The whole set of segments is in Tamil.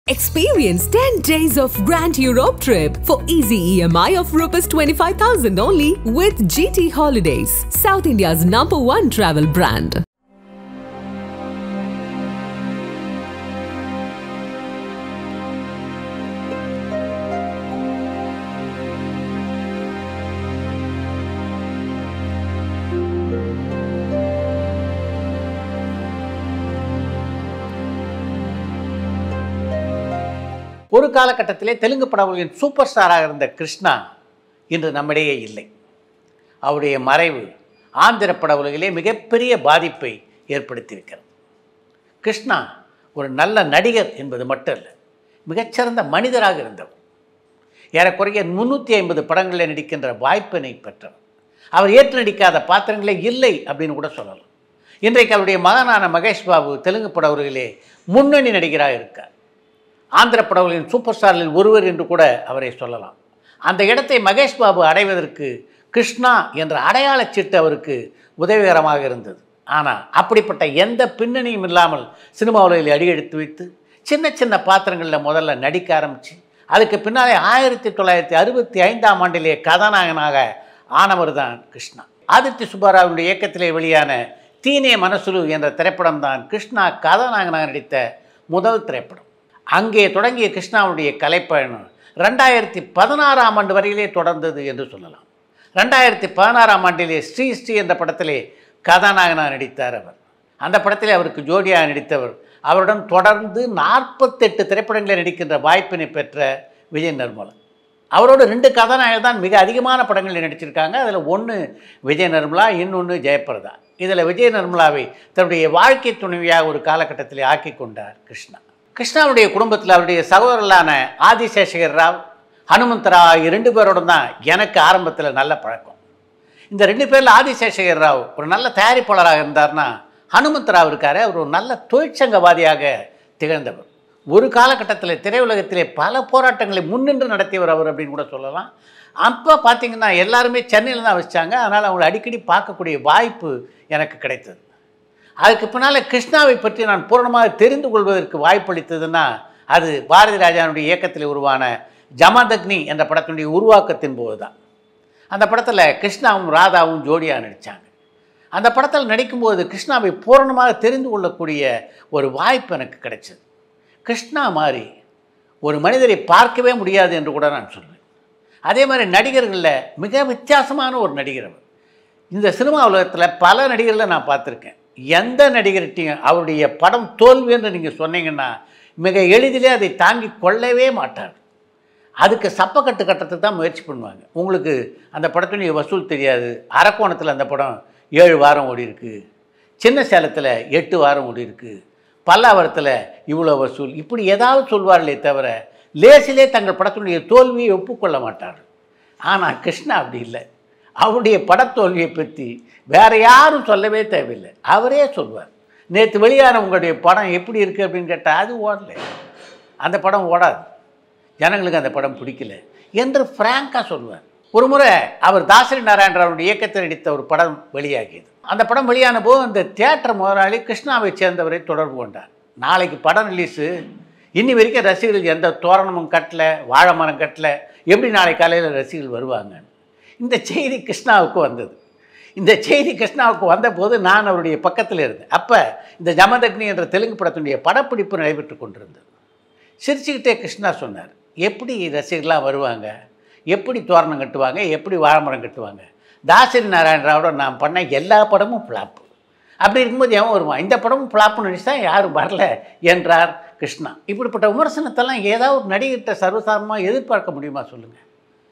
Experience 10 days of Grand Europe trip for easy EMI of Rs 25,000 only with GT Holidays, South India's #1 travel brand. ஒரு காலகட்டத்திலே தெலுங்கு படங்களின் சூப்பர் ஸ்டாராக இருந்த கிருஷ்ணா இன்று நம்மிடையே இல்லை. அவருடைய மறைவு ஆந்திர பட உலகிலே மிகப்பெரிய பாதிப்பை ஏற்படுத்தியிருக்கிறது. கிருஷ்ணா ஒரு நல்ல நடிகர் என்பது மட்டும் இல்லை, மிகச்சிறந்த மனிதராக இருந்தவர். ஏறக்குறைய 350 படங்களில் நடிக்கின்ற வாய்ப்பினை பெற்றவர். அவர் ஏற்று நடிக்காத பாத்திரங்களே இல்லை அப்படின்னு கூட சொல்லலாம். இன்றைக்கு அவருடைய மகனான மகேஷ் பாபு தெலுங்கு பட உலகிலே முன்னணி நடிகராக இருக்கார். ஆந்திர படங்களின் சூப்பர் ஸ்டாரில் ஒருவர் என்று கூட அவரை சொல்லலாம். அந்த இடத்தை மகேஷ் பாபு அடைவதற்கு கிருஷ்ணா என்ற அடையாளச் சீட்டு அவருக்கு உதவிகரமாக இருந்தது. ஆனால் அப்படிப்பட்ட எந்த பின்னணியும் இல்லாமல் சினிமா உலகில் அடியெடுத்து வைத்து சின்ன சின்ன பாத்திரங்களில் முதல்ல நடிக்க ஆரம்பித்து அதுக்கு பின்னாலே 1965ஆம் ஆண்டிலே கதாநாயகனாக ஆனவர் தான் கிருஷ்ணா. ஆதித்ய சுப்பாராவுடைய இயக்கத்திலே வெளியான தீனே மனசுலு என்ற திரைப்படம் தான் கிருஷ்ணா கதாநாயகனாக நடித்த முதல் திரைப்படம். அங்கே தொடங்கிய கிருஷ்ணாவுடைய கலைப்பயணம் 2016ஆம் ஆண்டு வரையிலே தொடர்ந்தது என்று சொல்லலாம். 2016ஆம் ஆண்டிலே ஸ்ரீ என்ற படத்திலே கதாநாயகனாக நடித்தார் அவர். அந்த படத்திலே அவருக்கு ஜோடியாக நடித்தவர். அவருடன் தொடர்ந்து 48 திரைப்படங்களில் நடிக்கின்ற வாய்ப்பினை பெற்ற விஜய் நிர்மலா. அவரோடு 2 கதாநாயகர் தான் மிக அதிகமான படங்களில் நடிச்சிருக்காங்க. அதில் ஒன்று விஜய் நிர்மலா, இன்னொன்று ஜெயபிரதா. இதில் விஜய் நிர்மலாவை தன்னுடைய வாழ்க்கை துணைவியாக ஒரு காலகட்டத்தில் ஆக்கி கொண்டார் கிருஷ்ணா. கிருஷ்ணாவுடைய குடும்பத்தில் அவருடைய சகோதரர்களான ஆதிசேஷகர் ராவ், ஹனுமந்தரா 2 பேரோடு தான் எனக்கு ஆரம்பத்தில் நல்ல பழக்கம். இந்த 2 பேரில் ஆதிசேஷகர் ராவ் ஒரு நல்ல தயாரிப்பாளராக இருந்தார்னா, ஹனுமந்தராவ் இருக்கார், அவர் ஒரு நல்ல தொழிற்சங்கவாதியாக திகழ்ந்தவர். ஒரு காலகட்டத்தில் திரையுலகத்திலே பல போராட்டங்களை முன்னின்று நடத்தியவர் அவர் அப்படின்னு கூட சொல்லலாம். அப்போ பார்த்திங்கன்னா எல்லாருமே சென்னையில் தான் வச்சாங்க. அதனால் அவங்களை அடிக்கடி பார்க்கக்கூடிய வாய்ப்பு எனக்கு கிடைத்தது. அதுக்கு பின்னால் கிருஷ்ணாவை பற்றி நான் பூரணமாக தெரிந்து கொள்வதற்கு வாய்ப்பளித்ததுன்னா அது பாரதி ராஜாவுடைய இயக்கத்தில் உருவான ஜமதக்னி என்ற படத்தினுடைய உருவாக்கத்தின் போது தான். அந்த படத்தில் கிருஷ்ணாவும் ராதாவும் ஜோடியாக நடித்தாங்க. அந்த படத்தில் நடிக்கும்போது கிருஷ்ணாவை பூரணமாக தெரிந்து கொள்ளக்கூடிய ஒரு வாய்ப்பு எனக்கு கிடைச்சது. கிருஷ்ணா மாதிரி ஒரு மனிதரை பார்க்கவே முடியாது என்று கூட நான் சொல்வேன். அதே மாதிரி நடிகர்களில் மிக வித்தியாசமான ஒரு நடிகர் அவர். இந்த சினிமா உலகத்தில் பல நடிகர்களை நான் பார்த்துருக்கேன். எந்த நடிகர்கிட்டையும் அவருடைய படம் தோல்வி என்று நீங்கள் சொன்னீங்கன்னா மிக எளிதிலே அதை தாங்கி கொள்ளவே மாட்டார். அதுக்கு சப்பக்கட்டு கட்டுறதுக்கு தான் முயற்சி பண்ணுவாங்க. உங்களுக்கு அந்த படத்துடைய வசூல் தெரியாது. அரக்கோணத்தில் அந்த படம் 7 வாரம் ஓடி இருக்குது, சின்ன சேலத்தில் 8 வாரம் ஓடி இருக்குது, பல்லாவரத்தில் இவ்வளோ வசூல், இப்படி ஏதாவது சொல்வார்களே தவிர லேசிலே தங்கள் படத்தினுடைய தோல்வியை ஒப்புக்கொள்ள மாட்டார்கள். ஆனால் கிருஷ்ணா அப்படி இல்லை. அவருடைய படத்தோல்வியை பற்றி வேறு யாரும் சொல்லவே தேவையில்லை, அவரே சொல்வார். நேற்று வெளியான உங்களுடைய படம் எப்படி இருக்குது அப்படின்னு கேட்டால் அது ஓடலை, அந்த படம் ஓடாது, ஜனங்களுக்கு அந்த படம் பிடிக்கல என்று ஃப்ராங்காக சொல்வார். ஒரு முறை அவர் தாசரி நாராயணராவுடைய இயக்கத்தில் நடித்த ஒரு படம் வெளியாகியது. அந்த படம் வெளியான போது அந்த தியேட்டர் முதலாளி கிருஷ்ணாவை சேர்ந்தவரை தொடர்பு கொண்டார். நாளைக்கு படம் ரிலீஸு, இன்னி வரைக்கும் ரசிகர்கள் எந்த தோரணமும் கட்டலை, வாழை மரம் கட்டலை, எப்படி நாளை காலையில் ரசிகர்கள் வருவாங்க? இந்த செய்தி கிருஷ்ணாவுக்கு வந்தது. இந்த செய்தி கிருஷ்ணாவுக்கு வந்தபோது நான் அவருடைய பக்கத்தில் இருந்தேன். அப்போ இந்த ஜமதக்னி என்ற தெலுங்கு படத்தினுடைய படப்பிடிப்பு நடைபெற்று கொண்டிருந்தது. சிரிச்சுக்கிட்டே கிருஷ்ணா சொன்னார், எப்படி ரசிகர்களாக வருவாங்க, எப்படி தோரணம் கட்டுவாங்க, எப்படி வாழைமரம் கட்டுவாங்க? தாசரி நாராயணராவோட நான் பண்ண எல்லா படமும் ஃப்ளாப்பு. அப்படி இருக்கும்போது எவன் வருவான்? இந்த படமும் ஃப்ளாப்புன்னு நினச்சா யாரும் வரல என்றார் கிருஷ்ணா. இப்படிப்பட்ட விமர்சனத்தெல்லாம் ஏதாவது ஒரு நடிகர்கிட்ட சர்வசாதாரணமாக எதிர்பார்க்க முடியுமா சொல்லுங்கள்?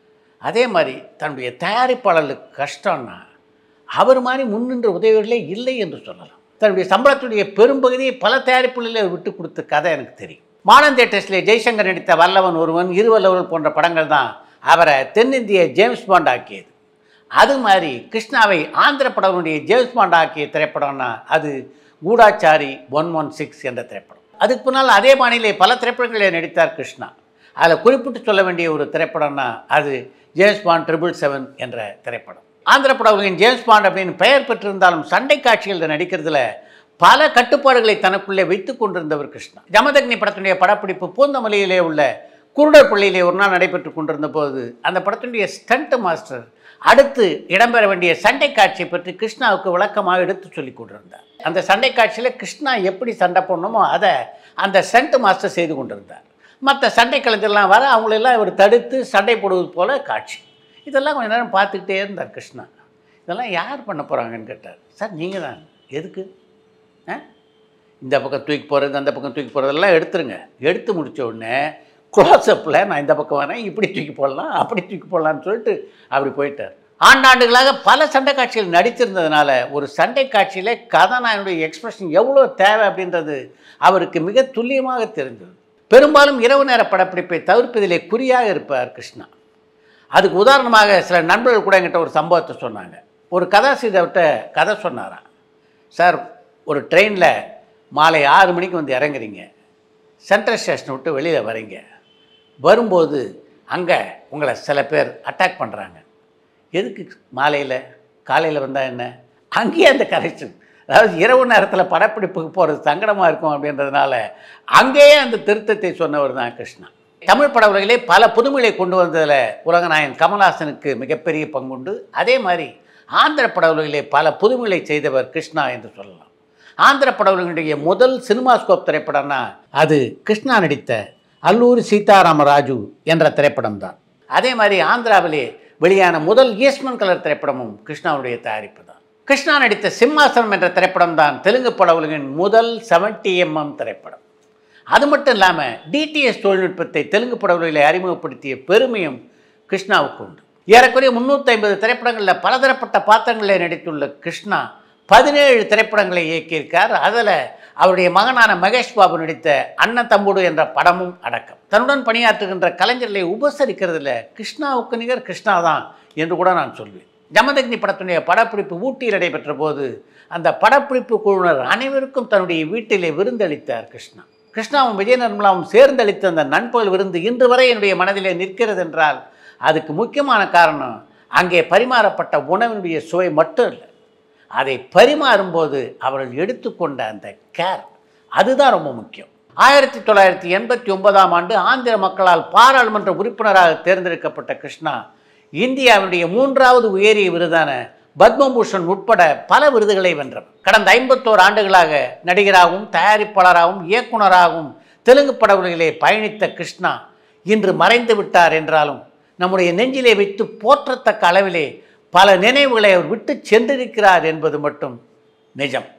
அதே மாதிரி தன்னுடைய தயாரிப்பாளர்களுக்கு கஷ்டம்னா அவர் மாதிரி முன்னின்ற உதவிகளே இல்லை என்று சொல்லலாம். தன்னுடைய சம்பளத்துடைய பெரும்பகுதியை பல தயாரிப்புகளில் விட்டு கொடுத்த கதை எனக்கு தெரியும். மாடர்ன் தியேட்டர்ஸில் ஜெய்சங்கர் நடித்த வல்லவன் ஒருவன், இருவல்லவர்கள் போன்ற படங்கள் தான் அவரை தென்னிந்திய ஜேம்ஸ் பாண்ட் ஆக்கியது. அது மாதிரி கிருஷ்ணாவை ஆந்திர படங்களுடைய ஜேம்ஸ் பாண்ட் ஆக்கிய திரைப்படம்னா அது கூடாச்சாரி 116 என்ற திரைப்படம். அதுக்கு பின்னால் அதே மாநில பல திரைப்படங்களில் நடித்தார் கிருஷ்ணா. அதில் குறிப்பிட்டு சொல்ல வேண்டிய ஒரு திரைப்படம்னா அது ஜேம்ஸ் பாண்ட் 777 என்ற திரைப்படம். ஆந்திர படங்களின் ஜேம்ஸ் பாண்ட் அப்படின்னு பெயர் பெற்றிருந்தாலும் சண்டை காட்சிகளில் நடிக்கிறதுல பல கட்டுப்பாடுகளை தனக்குள்ளே வைத்துக் கொண்டிருந்தவர் கிருஷ்ணா. ஜமதக்னி படத்தினுடைய படப்பிடிப்பு பூந்தமல்லியிலே உள்ள குருடர் பள்ளியிலே ஒரு நாள் நடைபெற்று கொண்டிருந்த போது அந்த படத்தினுடைய ஸ்டண்ட் மாஸ்டர் அடுத்து இடம்பெற வேண்டிய சண்டை காட்சியை பற்றி கிருஷ்ணாவுக்கு விளக்கமாக எடுத்து சொல்லி கொண்டிருந்தார். அந்த சண்டை காட்சியில் கிருஷ்ணா எப்படி சண்டை போடணுமோ அதை அந்த ஸ்டண்ட் மாஸ்டர் செய்து கொண்டிருந்தார். மற்ற சண்டை கலைஞர்லாம் வர அவங்களெல்லாம் இவர் தடுத்து சண்டை போடுவது போல காட்சி. இதெல்லாம் கொஞ்சம் நேரம் பார்த்துக்கிட்டே இருந்தார் கிருஷ்ணா. இதெல்லாம் யார் பண்ண போகிறாங்கன்னு கேட்டார். சார் நீங்கள் தான். எதுக்கு? இந்த பக்கம் தூக்கி போகிறது அந்த பக்கம் தூக்கி போகிறதெல்லாம் எடுத்துருங்க. எடுத்து முடித்த உடனே க்ளோஸ்அப்பில் நான் இந்த பக்கம் வரேன், இப்படி தூக்கி போடலாம் அப்படி தூக்கி போடலான்னு சொல்லிட்டு அப்படி போயிட்டார். ஆண்டாண்டுகளாக பல சண்டை காட்சிகள் நடித்திருந்ததுனால ஒரு சண்டை காட்சியில் கதாநாயகனுடைய எக்ஸ்பிரஷன் எவ்வளோ தேவை அப்படின்றது அவருக்கு மிக துல்லியமாக தெரிந்தது. பெரும்பாலும் இரவு நேர படப்பிடிப்பை தவிர்ப்பதிலே குறியாக இருப்பார் கிருஷ்ணா. அதுக்கு உதாரணமாக சில நண்பர்கள் கூட என்கிட்ட ஒரு சம்பவத்தை சொன்னாங்க. ஒரு கதாசிரியர்கிட்ட கதை சொன்னாராம். சார், ஒரு ட்ரெயினில் மாலை 6 மணிக்கு வந்து இறங்குறீங்க, சென்ட்ரல் ஸ்டேஷனை விட்டு வெளியில் வரீங்க. வரும்போது அங்கே உங்களை சில பேர் அட்டாக் பண்ணுறாங்க. எதுக்கு மாலையில் காலையில் வந்தால் என்ன? அங்கேயே அந்த கரெக்ஷன், அதாவது இரவு நேரத்தில் படப்பிடிப்புக்கு போகிறது சங்கடமாக இருக்கும் அப்படின்றதுனால அங்கேயே அந்த திருத்தத்தை சொன்னவர் தான் கிருஷ்ணா. தமிழ் பட உலகிலே பல புதுமைகளை கொண்டு வந்ததில் உலகநாயகன் கமல்ஹாசனுக்கு மிகப்பெரிய பங்குண்டு. அதே மாதிரி ஆந்திர பட உலகிலே பல புதுமைகளை செய்தவர் கிருஷ்ணா என்று சொல்லலாம். ஆந்திர பட உலகினுடைய முதல் சினிமாஸ்கோப் திரைப்படம்னா அது கிருஷ்ணா நடித்த அல்லூரி சீதாராமராஜு என்ற திரைப்படம் தான். அதே மாதிரி ஆந்திராவிலே வெளியான முதல் ஈஸ்மன் கலர் திரைப்படமும் கிருஷ்ணாவுடைய தயாரிப்பு தான். கிருஷ்ணா நடித்த சிம்மாசனம் என்ற திரைப்படம் தான் தெலுங்கு பட உலகின் முதல் 70mm திரைப்படம். அது மட்டும் இல்லாமல் டிடிஎஸ் தொழில்நுட்பத்தை தெலுங்கு பட உலகிலே அறிமுகப்படுத்திய பெருமையும் கிருஷ்ணாவுக்கு உண்டு. ஏறக்குறைய 350 திரைப்படங்களில் பலதரப்பட்ட பாத்திரங்களில் நடித்துள்ள கிருஷ்ணா 17 திரைப்படங்களை இயக்கியிருக்கார். அதில் அவருடைய மகனான மகேஷ் பாபு நடித்த அண்ணன் தம்புடு என்ற படமும் அடக்கம். தன்னுடன் பணியாற்றுகின்ற கலைஞர்களை உபசரிக்கிறதுல கிருஷ்ணாவுக்கு நிகர் கிருஷ்ணா தான் என்று கூட நான் சொல்வேன். ஜமதக்னி படத்தினுடைய படப்பிடிப்பு ஊட்டியில் நடைபெற்ற போது அந்த படப்பிடிப்பு குழுவினர் அனைவருக்கும் தன்னுடைய வீட்டிலே விருந்தளித்தார் கிருஷ்ணா. கிருஷ்ணாவும் விஜய நிர்மலாவும் சேர்ந்தளித்த அந்த நண்பகல் விருந்து இன்று வரை என்னுடைய மனதிலே நிற்கிறது என்றால் அதுக்கு முக்கியமான காரணம் அங்கே பரிமாறப்பட்ட உணவினுடைய சுவை மட்டும் இல்லை, அதை பரிமாறும்போது அவர்கள் எடுத்துக்கொண்ட அந்த கேர், அதுதான் ரொம்ப முக்கியம். 1989ஆம் ஆண்டு ஆந்திர மக்களால் பாராளுமன்ற உறுப்பினராக தேர்ந்தெடுக்கப்பட்ட கிருஷ்ணா இந்தியாவுடைய 3வது உயரிய விருதான பத்மபூஷன் உட்பட பல விருதுகளை வென்றவர். கடந்த 51 ஆண்டுகளாக நடிகராகவும் தயாரிப்பாளராகவும் இயக்குனராகவும் தெலுங்கு பட உலகிலே பயணித்த கிருஷ்ணா இன்று மறைந்து விட்டார் என்றாலும் நம்முடைய நெஞ்சிலே வைத்து போற்றத்தக்க அளவிலே பல நினைவுகளை அவர் விட்டு சென்றிருக்கிறார் என்பது மட்டும் நிஜம்.